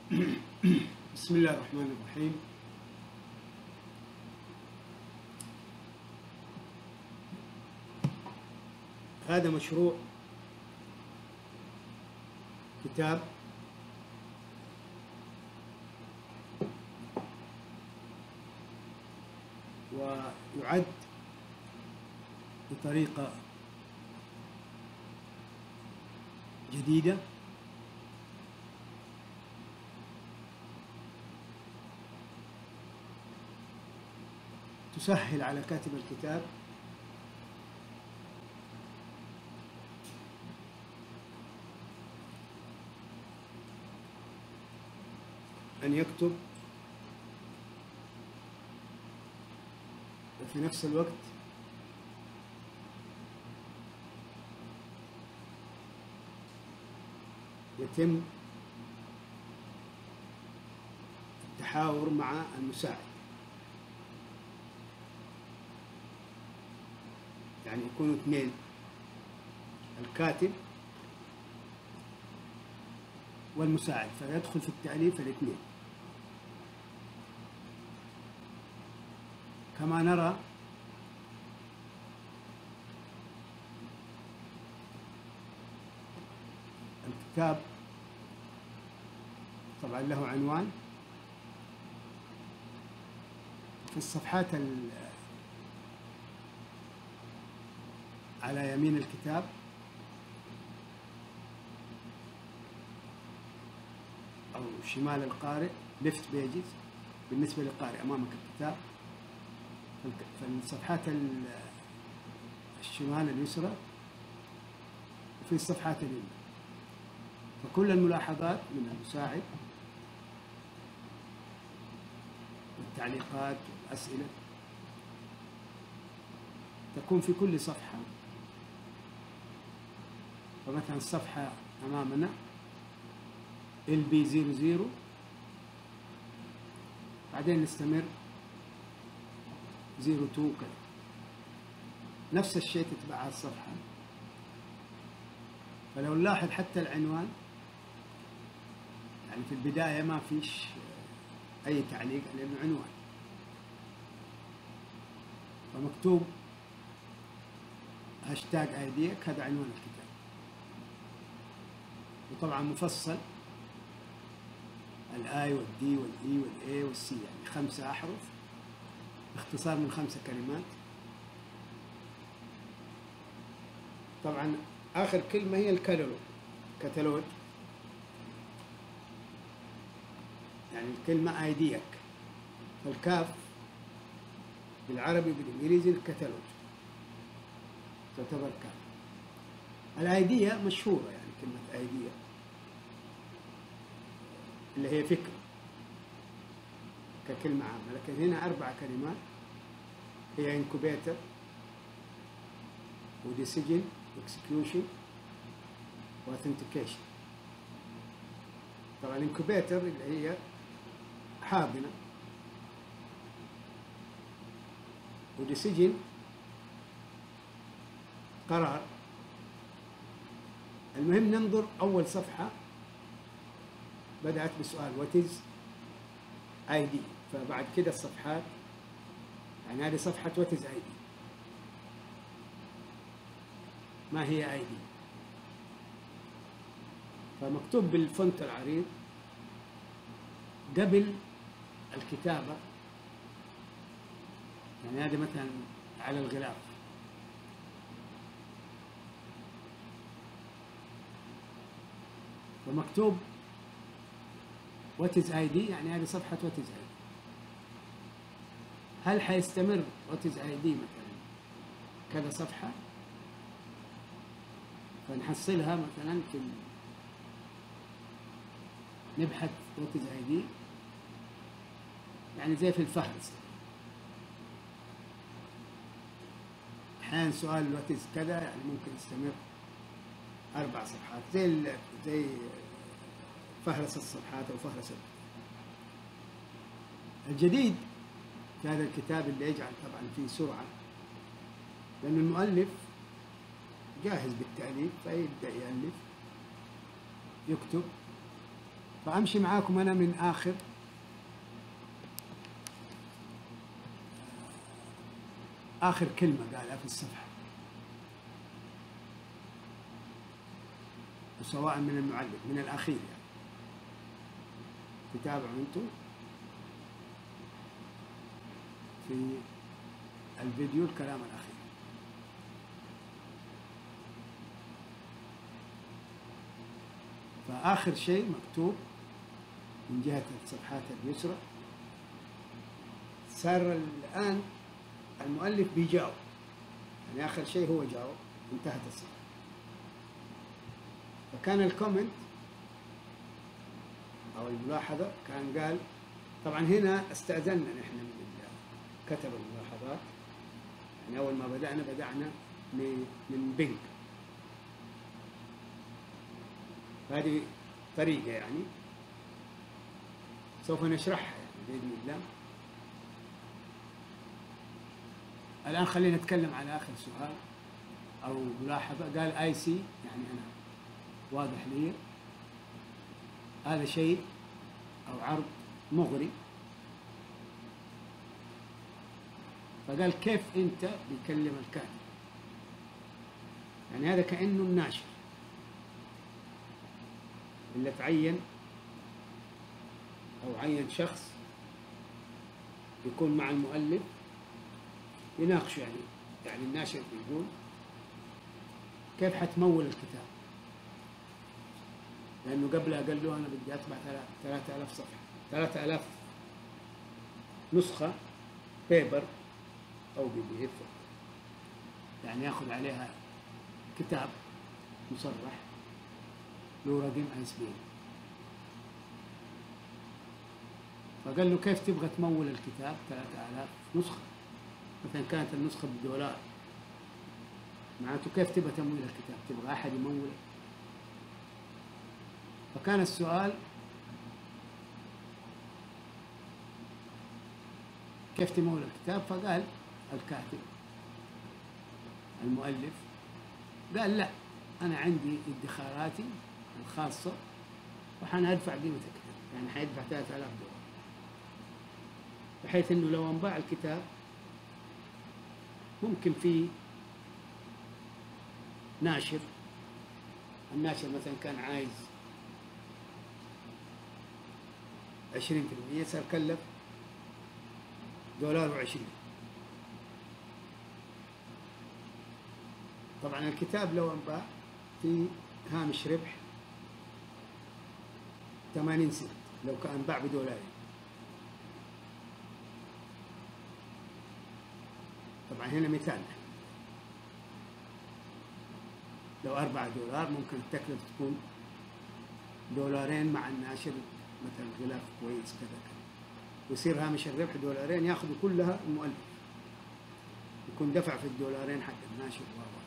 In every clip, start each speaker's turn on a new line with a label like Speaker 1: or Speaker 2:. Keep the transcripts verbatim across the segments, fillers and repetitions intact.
Speaker 1: بسم الله الرحمن الرحيم. هذا مشروع كتاب ويعد بطريقة جديدة تسهل على كاتب الكتاب أن يكتب وفي نفس الوقت يتم التحاور مع المساعد، يعني يكونوا اثنين، الكاتب والمساعد، فيدخل في التأليف الاثنين. كما نرى الكتاب طبعا له عنوان في الصفحات على يمين الكتاب أو شمال القارئ left pages بالنسبة للقارئ أمامك الكتاب، فالصفحات الشمال اليسرى وفي الصفحات اليمنى، فكل الملاحظات من المساعد والتعليقات والأسئلة تكون في كل صفحة. فمثلا الصفحة أمامنا إل بي صفر صفر، بعدين نستمر صفر اثنين كذا، نفس الشيء تتبعها الصفحة. فلو نلاحظ حتى العنوان، يعني في البداية ما فيش أي تعليق لأنه عنوان، فمكتوب هاشتاج ايديك، هذا عنوان الكتاب، وطبعا مفصل الاي والدي والاي والاي والسي، يعني خمسة احرف باختصار من خمسة كلمات. طبعا اخر كلمة هي الكتالوج، كتالوج يعني الكلمة ايديك، فالكاف بالعربي بالانجليزي الكتالوج تعتبر كاف. الايديا مشهورة، يعني كلمة ايديا اللي هي فكرة ككلمة عامة، لكن هنا أربع كلمات هي انكوبيتر وديسيجن واكسكيوشن واثنتيكيشن. طبعا الانكوبيتر اللي هي حاضنة، وديسيجن قرار. المهم ننظر أول صفحة بدأت بسؤال what is آي دي، فبعد كده الصفحات، يعني هذه صفحة what is آي دي، ما هي آي دي، فمكتوب بالفونت العريض قبل الكتابة، يعني هذه مثلا على الغلاف، فمكتوب what is آي دي، يعني هذه صفحة what is آي دي. هل حيستمر what is آي دي مثلا كذا صفحة، فنحصلها مثلا في نبحث what is آي دي، يعني زي في الفهرس أحيانا سؤال what is كذا، يعني ممكن يستمر أربع صفحات، زي زي فهرس الصفحات أو فهرس الكتاب. الجديد في هذا الكتاب اللي يجعل طبعا فيه سرعة، لأن المؤلف جاهز بالتأليف، فيبدأ يألف، يكتب فأمشي معاكم أنا من آخر آخر كلمة قالها في الصفحة، وسواء من المعلم من الأخير يعني، تتابعوا أنتم في الفيديو الكلام الأخير. فآخر شيء مكتوب من جهة الصفحات اليسرى، صار الآن المؤلف بيجاوب، يعني آخر شيء هو جاوب، انتهت الصفحة. فكان الكومنت أو الملاحظة كان قال، طبعا هنا استأذنا نحن من كتب الملاحظات، يعني أول ما بدأنا بدأنا من من بينج، هذه طريقة يعني سوف نشرحها يعني بإذن الله. الآن خلينا نتكلم على آخر سؤال أو ملاحظة. قال آي سي، يعني أنا واضح لي هذا شيء أو عرض مغري. فقال كيف أنت بيكلم الكاتب، يعني هذا كأنه الناشر اللي تعين أو عين شخص يكون مع المؤلف يناقشه، يعني يعني الناشر بيقول كيف حتمول الكتاب، لأنه قبلها قال له أنا بدي أطبع ثلاثة آلاف صفحة، ثلاثة آلاف نسخة بيبر أو بي دي إف، يعني ياخذ عليها كتاب مصرح له رقم آي إس بي إن. فقال له كيف تبغى تمول الكتاب ثلاثة آلاف نسخة، مثلا كانت النسخة بدولار، معناته كيف تبغى تمويل الكتاب؟ تبغى أحد يموله؟ فكان السؤال كيف تمول الكتاب؟ فقال الكاتب المؤلف قال لا، أنا عندي ادخاراتي الخاصة وحنا أدفع قيمة الكتاب، يعني حيدفع ثلاثة آلاف دولار، بحيث إنه لو انباع الكتاب ممكن في ناشر، الناشر مثلا كان عايز عشرين في المية، صار كلف دولار وعشرين. طبعا الكتاب لو انباع في هامش ربح ثمانين سنت لو كان انباع بدولارين. طبعا هنا مثال، لو أربعة دولار ممكن التكلفة تكون دولارين مع الناشر مثلا غلاف كويس كذا كذا، ويصير هامش الربح دولارين، ياخذوا كلها المؤلف، يكون دفع في الدولارين حق الناشر.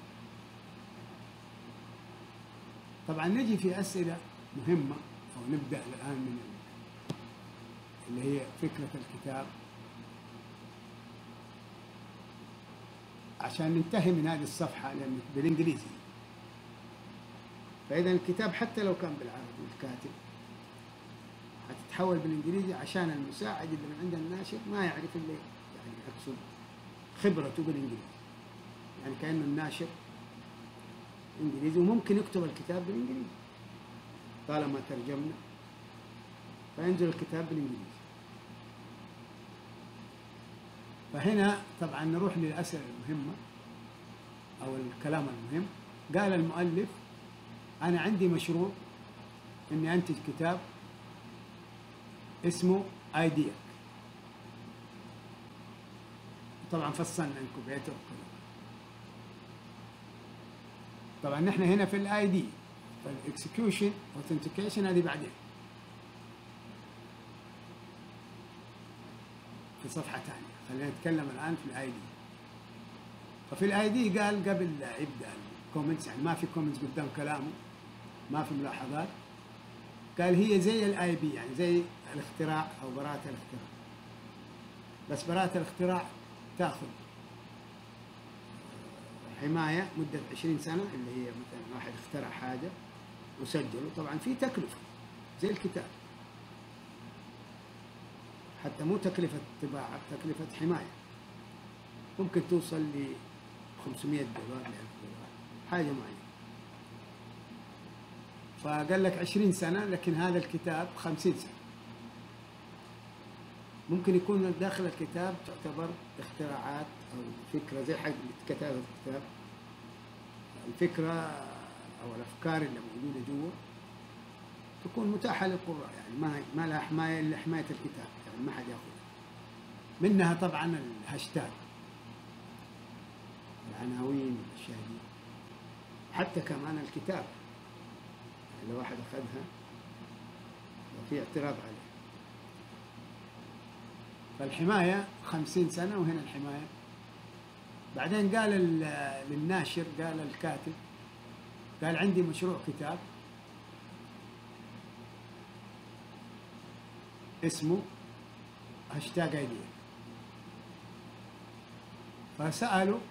Speaker 1: طبعا نجي في أسئلة مهمة، أو نبدأ الآن من اللي هي فكرة الكتاب عشان ننتهي من هذه الصفحة، لأن بالإنجليزي. فإذا الكتاب حتى لو كان بالعربي الكاتب هتتحول بالإنجليزي عشان المساعد اللي من عند الناشر ما يعرف اللي يعني أقصد خبرته بالإنجليزي، يعني كأنه الناشر إنجليزي وممكن يكتب الكتاب بالإنجليزي طالما ترجمنا، فينزل الكتاب بالإنجليزي. فهنا طبعا نروح للأسئلة المهمة أو الكلام المهم. قال المؤلف أنا عندي مشروع إني أنتج كتاب اسمه آيديك، طبعا فصلنا انكوبيتر وكذا. طبعا نحن هنا في الاي دي، فالاكسكيوشن اوثنتيكيشن هذه بعدين في صفحة ثانية، خلينا نتكلم الآن في الاي دي. ففي الاي دي قال قبل لا يبدأ الكومنتس، يعني ما في كومنتس قدام كلامه، ما في ملاحظات، قال هي زي الاي بي، يعني زي الاختراع او براءة الاختراع، بس براءة الاختراع تاخذ حماية مدة عشرين سنة، اللي هي مثلا واحد اخترع حاجة وسجله، طبعا في تكلفة زي الكتاب، حتى مو تكلفة طباعة، تكلفة حماية ممكن توصل ل خمسمائة دولار ل ألف دولار حاجة معينة. فقال لك عشرين سنة، لكن هذا الكتاب خمسين سنة. ممكن يكون داخل الكتاب تعتبر اختراعات أو فكرة زي حق كتابة الكتاب، الفكرة أو الأفكار اللي موجودة جوا تكون متاحة للقراء، يعني ما ما لها حماية إلا حماية الكتاب، يعني ما حد ياخذها. منها طبعا الهاشتاج، العناوين والأشياء دي، حتى كمان الكتاب يعني لو واحد أخذها في اعتراض عليه. فالحماية خمسين سنة، وهنا الحماية. بعدين قال للناشر، قال الكاتب، قال عندي مشروع كتاب اسمه هاشتاج ايديا. فسأله،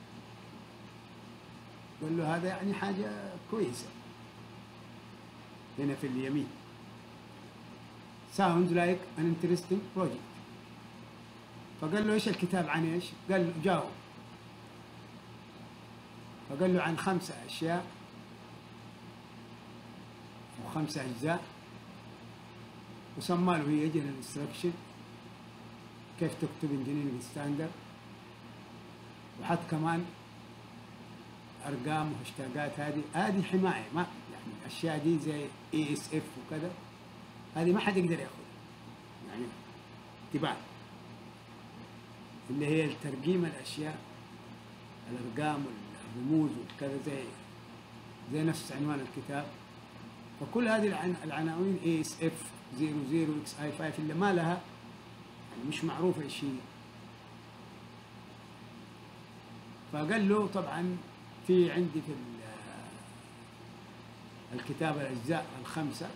Speaker 1: قال له هذا يعني حاجة كويسة هنا في اليمين. sounds like an interesting project. فقال له ايش الكتاب عن ايش؟ قال له جاوب. فقال له عن خمسة أشياء وخمسة أجزاء، وسمى له هي جنرال انستراكشن، كيف تكتب انجينيرنج ستاندرد، وحط كمان أرقام وهاشتاجات. هذه هذه حماية، ما يعني الأشياء دي زي اي اس اف وكذا، هذه ما حد يقدر ياخذها، يعني انتباه، اللي هي الترجيم الأشياء، الأرقام والرموز وكذا، زي زي نفس عنوان الكتاب. فكل هذه العناوين اي اس اف صفر صفر اكس اي خمسة اللي ما لها يعني مش معروفة ايش هي. فقال له طبعا في عندي في الكتاب الأجزاء الخمسة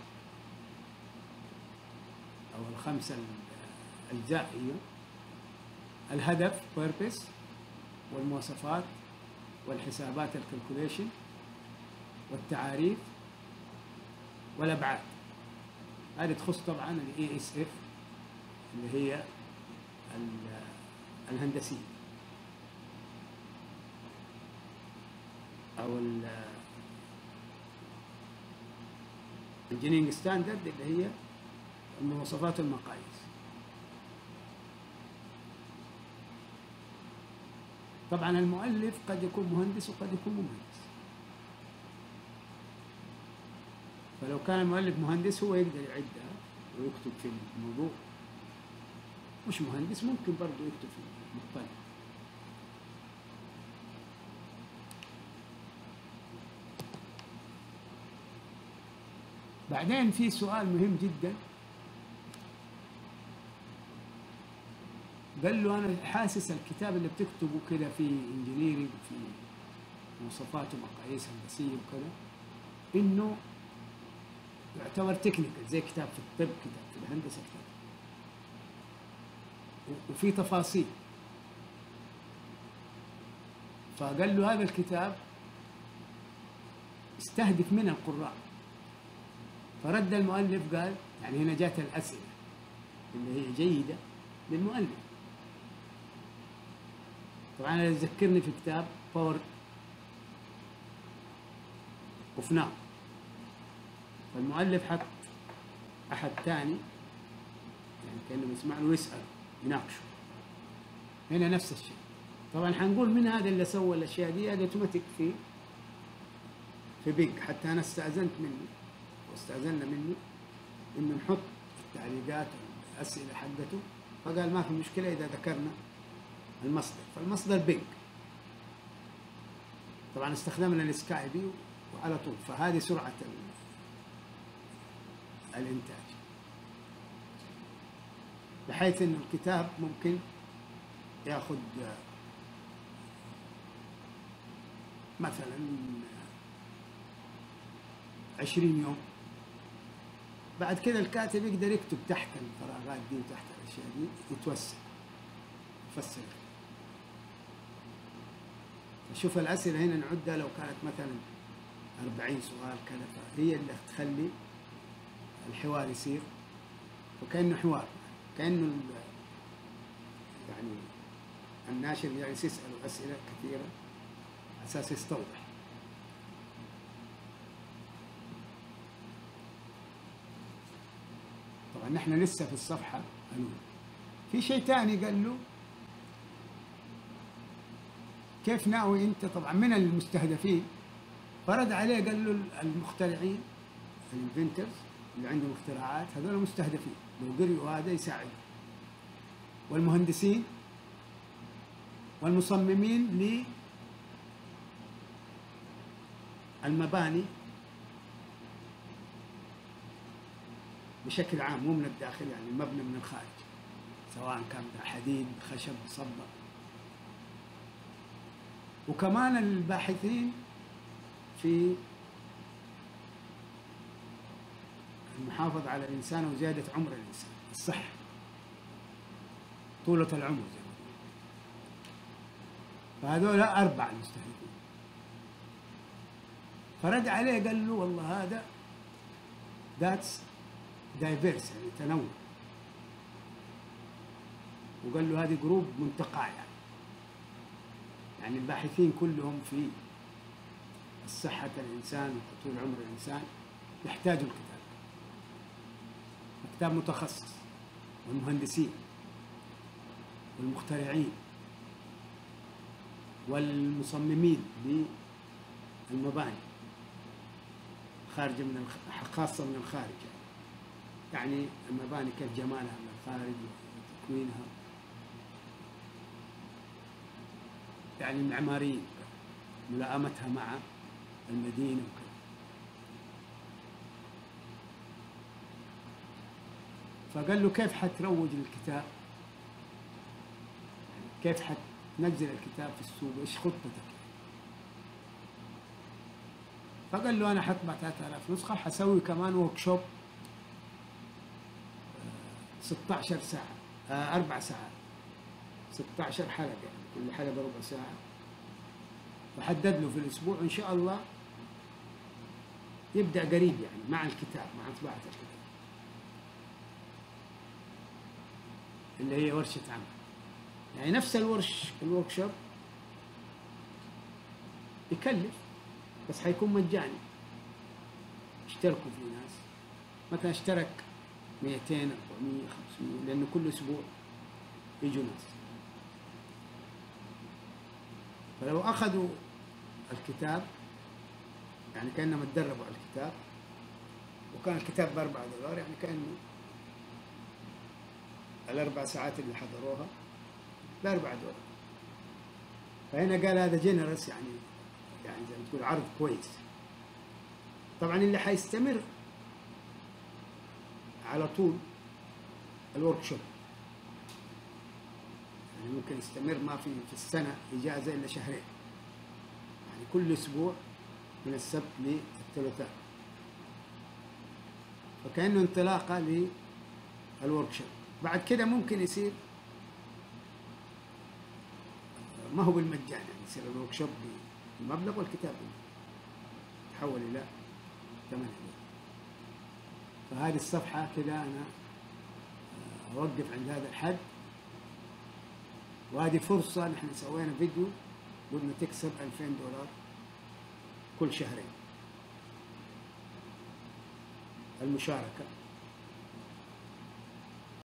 Speaker 1: أو الخمسة الأجزاء هي الهدف purpose، والمواصفات، والحسابات الكالكوليشن، والتعاريف، والأبعاد. هذه تخص طبعا ال إيه إس إف اللي هي الهندسية أو الانجينيرنج ستاندرد اللي هي المواصفات والمقاييس. طبعا المؤلف قد يكون مهندس وقد يكون مو مهندس، فلو كان المؤلف مهندس هو يقدر يعدها ويكتب في الموضوع، مش مهندس ممكن برضه يكتب في المطلع. بعدين في سؤال مهم جدا، قال له أنا حاسس الكتاب اللي بتكتبه كده في انجينيرنج وفي مواصفات ومقاييس هندسية وكذا إنه يعتبر تكنيكال، زي كتاب في الطب كده، في الهندسة كده، وفي تفاصيل. فقال له هذا الكتاب استهدف من القراء. فرد المؤلف قال، يعني هنا جات الأسئلة اللي هي جيدة للمؤلف. طبعا يذكرني في كتاب باور اوف ناو، فالمؤلف حط أحد ثاني يعني كأنه بيسمع له ويسأل يناقشه. هنا نفس الشيء. طبعا حنقول من هذا اللي سوى الأشياء دي، هذا اوتوماتيك في في بيج. حتى أنا استأذنت منه واستأذنا منه إنه نحط التعليقات والأسئلة حقته، فقال ما في مشكلة إذا ذكرنا المصدر. فالمصدر بيج. طبعا استخدمنا السكايبي وعلى طول، فهذه سرعة الإنتاج، بحيث إنه الكتاب ممكن ياخذ مثلا عشرين يوم. بعد كده الكاتب يقدر يكتب تحت الفراغات دي وتحت الأشياء دي، يتوسع يفسر. شوف الأسئلة هنا نعدها، لو كانت مثلا أربعين سؤال كذا، فهي اللي تخلي الحوار يصير، وكأنه حوار، كأنه ال- يعني الناشر جالس يسأله أسئلة كثيرة على أساس يستوضح. طبعا نحن لسه في الصفحة الأولى. في شيء ثاني قال له كيف ناوي أنت، طبعا من المستهدفين، فرد عليه قال له المخترعين الانفنترز اللي عندهم اختراعات هذول مستهدفين، لو قريوا هذا يساعدوا، والمهندسين والمصممين للمباني بشكل عام، مو من الداخل، يعني المبنى من الخارج، سواء كان حديد خشب صبة. وكمان الباحثين في المحافظة على الإنسان وزيادة عمر الإنسان، الصحة، طولة العمر زي ما يقولون. فهذول أربعة المستهدفين. فرد عليه قال له والله هذا ذاتس دايفيرس، يعني تنوع. وقال له هذه جروب منتقاه، يعني يعني الباحثين كلهم في صحة الإنسان وطول عمر الإنسان يحتاجوا الكتاب، كتاب متخصص، والمهندسين والمخترعين والمصممين للمباني خارج من الخ... خاصة من الخارج، يعني. يعني المباني كيف جمالها من الخارج وتكوينها، يعني المعماريين ملائمتها مع المدينة وكذا. فقال له كيف حتروج الكتاب، كيف حتنزل الكتاب في السوق، ايش خطتك؟ فقال له انا حطبع ثلاثة آلاف نسخة، حسوي كمان ورك شوب ستة عشر ساعة، آه أربع ساعات، ستة عشر حلقة، يعني كل حلقة ربع ساعة، وحدد له في الأسبوع إن شاء الله يبدأ قريب، يعني مع الكتاب، مع طباعة الكتاب اللي هي ورشة عمل، يعني نفس الورش الورك شوب يكلف، بس حيكون مجاني، اشتركوا فيه ناس، مثلا اشترك مئتين أربعمية خمسمية، لأنه كل أسبوع يجوا ناس. فلو أخذوا الكتاب يعني كأنهم اتدربوا على الكتاب، وكان الكتاب بأربعة دولار، يعني كأنه الأربع ساعات اللي حضروها بأربعة دولار. فهنا قال هذا جنرس، يعني يعني زي ما تقول عرض كويس. طبعا اللي حيستمر على طول الورك شوب، يعني ممكن يستمر، ما في في السنة إجازة إلا شهرين، يعني كل أسبوع من السبت للثلاثاء، فكأنه انطلاقة للورك شوب. بعد كده ممكن يصير ما هو بالمجان، يعني يصير الورك شوب بالمبلغ والكتاب تحول إلى ثمن. فهذه الصفحة كده أنا أوقف عند هذا الحد، وهذه فرصة. نحن سوينا فيديو قلنا تكسب ألفين دولار كل شهرين المشاركة.